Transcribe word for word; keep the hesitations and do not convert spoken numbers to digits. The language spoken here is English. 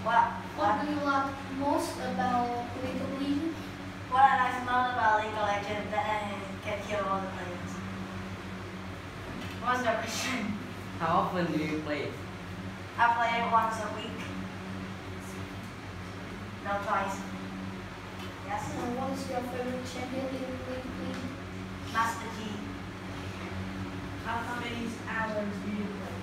What? What do you like most about League of Legends? What I like most about League of Legends that I can kill all the players. What's the question? How often do you play? I play it once a week. No, twice. Yes. And what is your favorite champion in League of Legends? Master G. How many hours do you play?